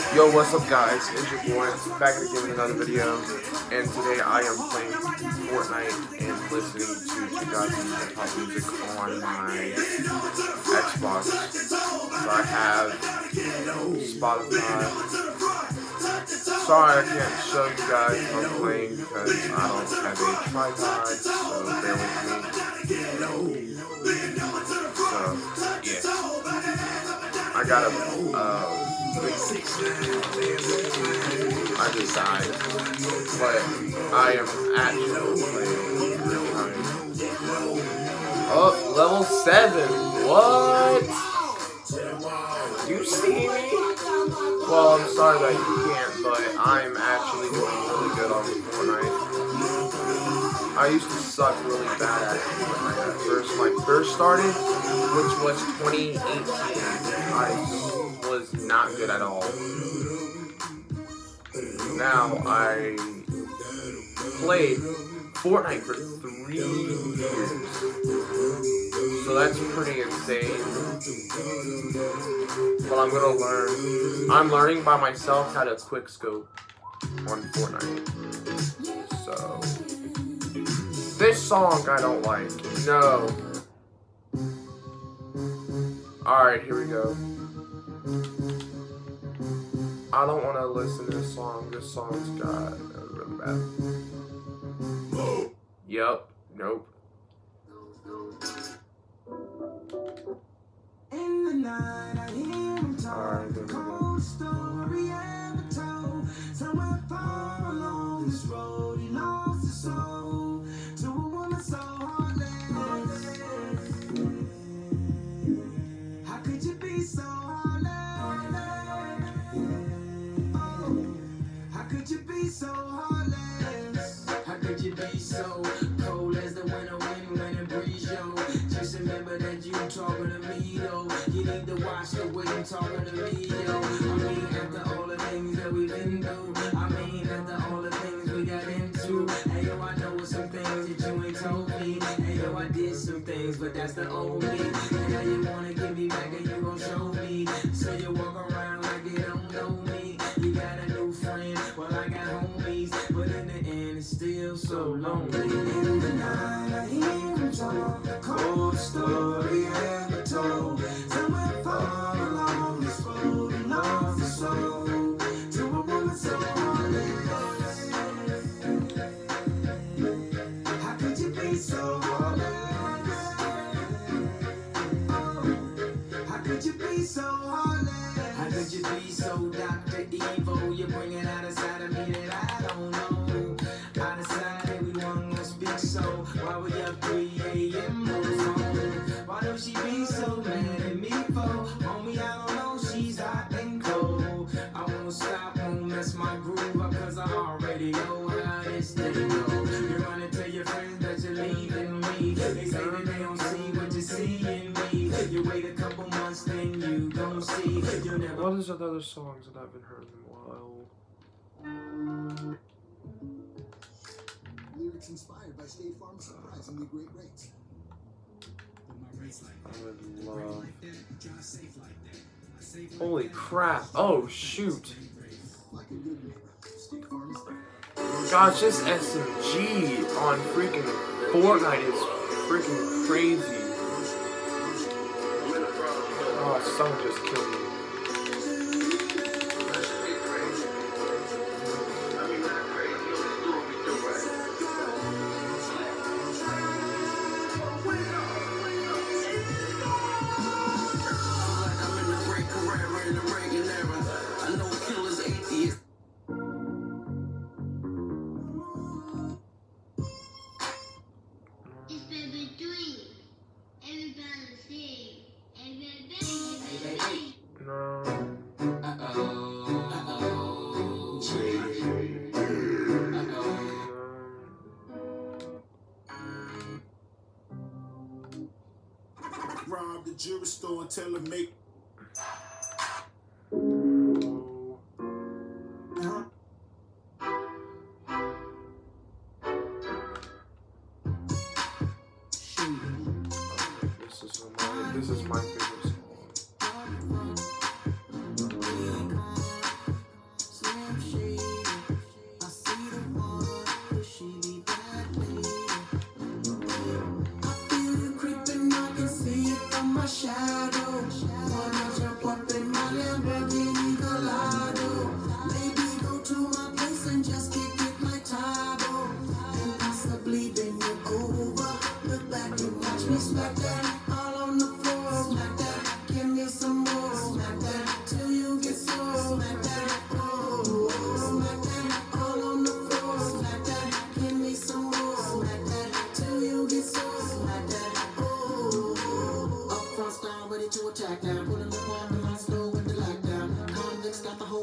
Yo, what's up guys? It's your boy, back again with another video, and today I am playing Fortnite and listening to you guys' hip-hop music on my Xbox. So I have Spotify. Sorry I can't show you guys what I'm playing because I don't have a tripod, so bear with me. So, yeah. I got a, I just died, but I am actually playing real time. Oh, level 7. What? You see me? Well, I'm sorry that you can't, but I'm actually doing really good on Fortnite. I used to suck really bad at Fortnite at first. When I first started, which was 2018, I was not good at all. Now I played Fortnite for 3 years, so that's pretty insane. But I'm gonna learn. I'm learning by myself how to quick scope on Fortnite. So this song I don't like. No. All right, here we go. I don't want to listen to this song. This song's got really bad. Yup. Nope. Alright, there we go. Talking to me, yo. You need to watch the way you talking to me, yo. I mean, after all the things that we've been through. I mean, after all the things we got into. Hey, yo, I know some things that you ain't told me. Hey, yo, I did some things, but that's the old me. And now you wanna give me back and you gon' show me. So you walk around like you don't know me. You got a new friend, well, I got homies. But in the end, it's still so lonely. In the night, I hear him talk. A cold story ever told. Somewhere far along this road, he lost his soul to a woman so heartless. How could you be so heartless? Oh, how could you be so heartless? How could you be so Dr. Evil? You're bringing out a side of me that I don't know. I decided we weren't gonna speak, so why we up 3 a.m. on the phone? Why don't she be so mad at me for? Homie, I don't know, she's hot and cold. I won't stop, won't mess my groove up, cause I already know how this thing goes. You're gonna tell your friends that you're leaving me. They say that they don't see what you see in me. You wait a couple months, then you don't see. You'll never. What is the other songs that I haven't heard in a while? Lyrics inspired by State Farm's surprisingly great rates. I would love. Holy crap! Oh shoot! Gosh, this SMG on freaking Fortnite is freaking crazy. Oh, someone just killed me. Rob the jewelry store and tell him make. This is my favorite song.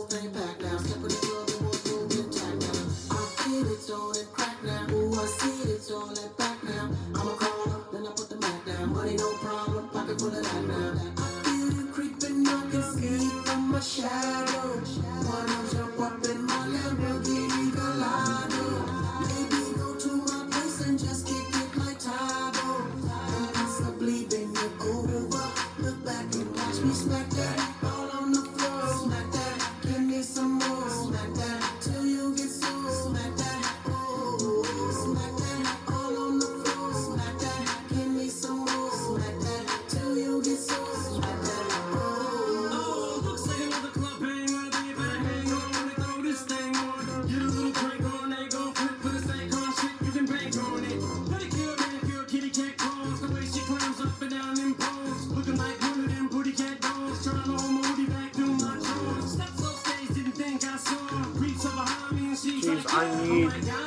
whole thing packed now. Step in the club, the boys gon' get tagged now. I feel it's on and crack now. Ooh, I see it's on and back now. I'm a caller, then I put the Mac down. Money no problem, pocket full of that now. I feel you creeping, I can see from my shadow. Wanna jump up in my Lamborghini Gallardo. Maybe go to my place and just kick it like Tahoe. And possibly bend you over. Look back and watch me smack that. All on the floor, smack that. Give me some more, smack that. Till you get so, smack that. Oh, smack that. All on the floor, smack that. Give me some more, smack that. Till you get so, smack that. Oh, looks like another club banger. They better hang on when they throw this thing on. Get a little crank on, they gon' flip for the same on shit. You can bank on it. Pedicure, manicure, kitty cat claws. The way she climbs up and down in pose, looking like one of them booty cat dolls. Trying to hold Moody back through my drawers. Steps off stage, didn't think I saw her. Reach up behind me and she's like, Jeez, I need.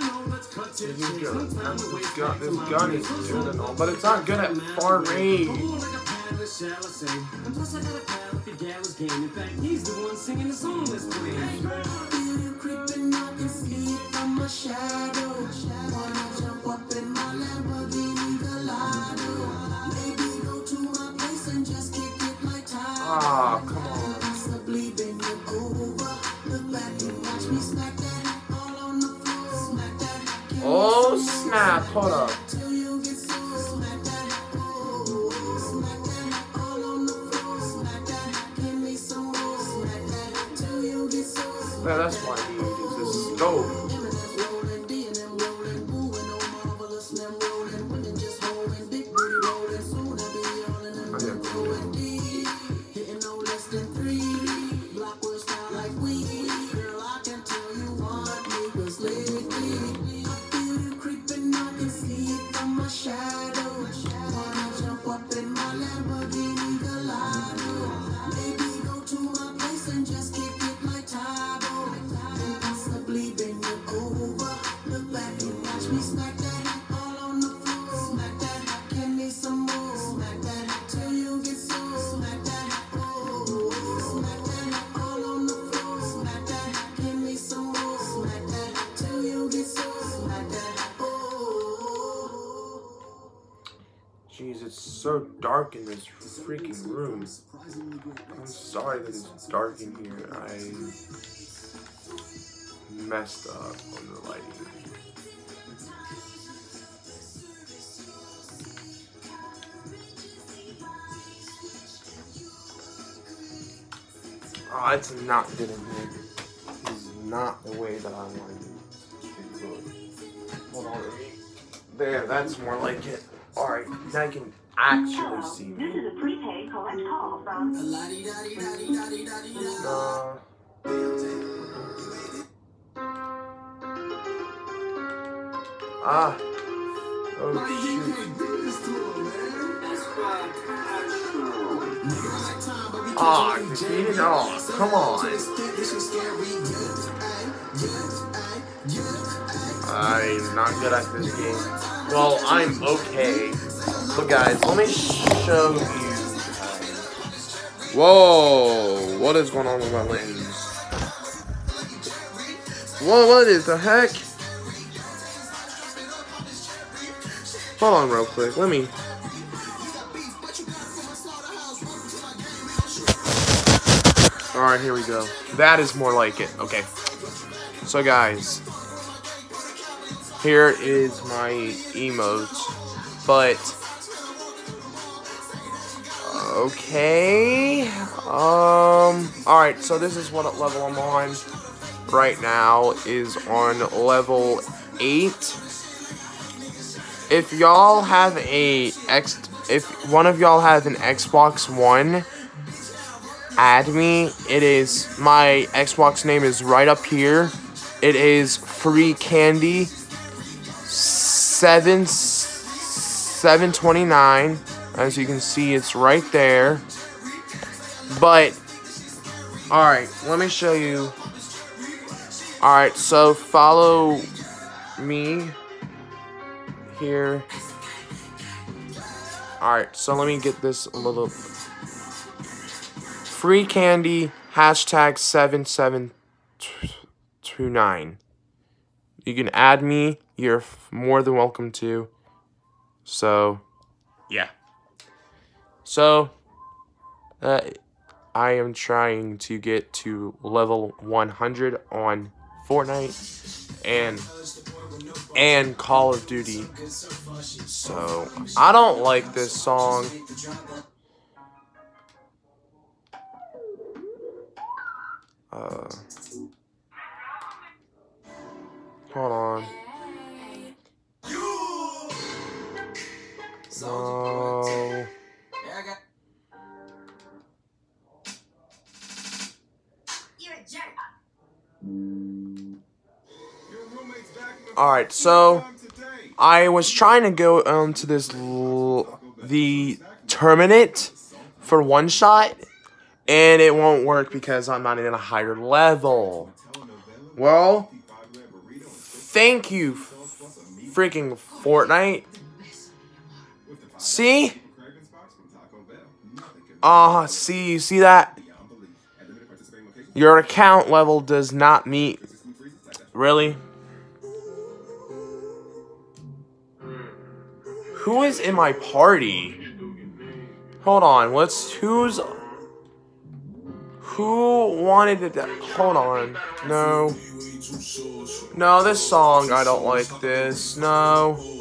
This gun is good and all, but it's not good at far range. And plus I got a pal if your dad was game. In fact, he's the one singing the song that's playing. Feel you creeping, I can see it from my shadow. Wanna jump up in my Lamborghini Gallardo. Maybe go to my place and just kick it like Tahoe. Ah, come on. Possibly bend you over. Look back and watch me smack that. All on the floor, smack that. Give me Oh some more, snap! Hold up. till you get so, smack that. Oh, smack that. All on the floor, smack that. Give me some more, smack that. Till you get so, smack Yeah, that's why I need this stove. Eminem's rolling, D and M rolling, moving on marvelous, and them rolling, women just holding, big booty rolling, soon I be all in them rolling D, hitting no less than 3, block will style like weed, girl I can tell you want me 'cause lately, I feel you creeping, I can see it from my shadow, wanna jump up in my Lamborghini Gallardo, maybe go to my place and just kick it like Tahoe, and possibly bend you over, look back and watch me smack that, all on the floor, smack that, give me some more, smack that, till you get so, smack that, oh, smack that, all on the floor, smack that, give me some more, smack that, till you get so, smack that, oh. Jeez, it's so dark in this freaking room. Surprisingly great I'm rates. sorry that it's dark in here. I messed up on the lighting. Oh, it's not good in here. This is not the way that I wanted it to look. Hold on. There, that's more like it. Alright, now I can actually see This me. is a prepaid collect call from Ah. Oh shoot. Ah, defeated? Oh, come on. I'm not good at this game. Well, I'm okay. But guys, let me show you. Whoa, what is going on with my lens? Whoa, what is the heck? Hold on real quick, let me. Alright, here we go. That is more like it. Okay. So guys, here is my emotes. But okay. Alright, so this is what level I'm on right now, is on level 8. If y'all have if one of y'all has an Xbox One, add me. It is, my Xbox name is right up here. It is Free Candy 729. As you can see, it's right there. But alright, let me show you. Alright, so follow me here. Alright, so let me get this a little. Free Candy hashtag 7729. You can add me. You're more than welcome to. So, yeah. So, I am trying to get to level 100 on Fortnite and Call of Duty. So, I don't like this song. Hold on. No. Alright, so I was trying to go to this the tournament for one shot, and it won't work because I'm not in a higher level. Well, thank you, freaking Fortnite. See? See, you see that? Your account level does not meet. Really? Who is in my party? Hold on, who wanted it? Hold on, no, this song, I don't like this, no.